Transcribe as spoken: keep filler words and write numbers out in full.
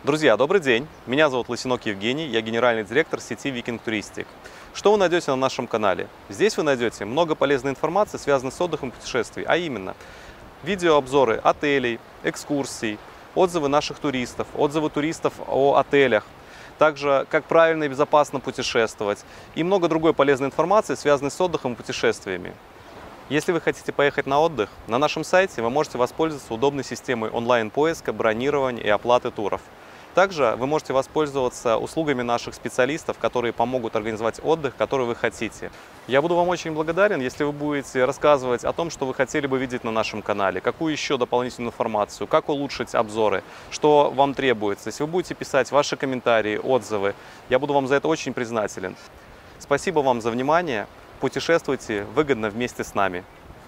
Друзья, добрый день! Меня зовут Лысенок Евгений, я генеральный директор сети Viking Touristic. Что вы найдете на нашем канале? Здесь вы найдете много полезной информации, связанной с отдыхом и путешествием, а именно видеообзоры отелей, экскурсий, отзывы наших туристов, отзывы туристов о отелях, также как правильно и безопасно путешествовать и много другой полезной информации, связанной с отдыхом и путешествиями. Если вы хотите поехать на отдых, на нашем сайте вы можете воспользоваться удобной системой онлайн-поиска, бронирования и оплаты туров. Также вы можете воспользоваться услугами наших специалистов, которые помогут организовать отдых, который вы хотите. Я буду вам очень благодарен, если вы будете рассказывать о том, что вы хотели бы видеть на нашем канале, какую еще дополнительную информацию, как улучшить обзоры, что вам требуется. Если вы будете писать ваши комментарии, отзывы, я буду вам за это очень признателен. Спасибо вам за внимание. Путешествуйте выгодно вместе с нами.